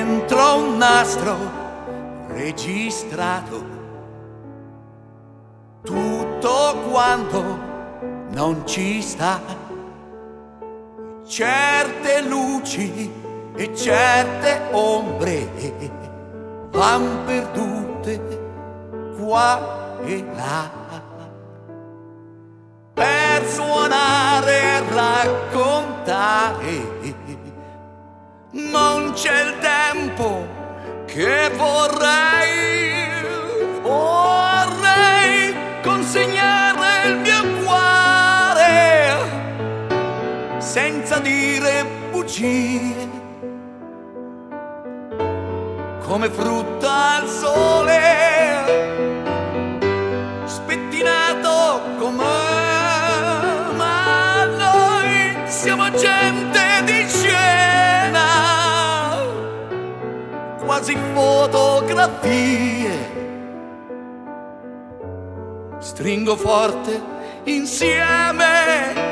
dentro un nastro registrato. Tutto quanto non ci sta, certe luci e certe ombre van perdute qua e là, per suonare e raccontare. Non c'è il tempo che vorrei consegnare il mio cuore senza dire bugie, come frutta al sole, spettinato com'è, ma noi siamo gente di scena, quasi fotografie. Stringo forte insieme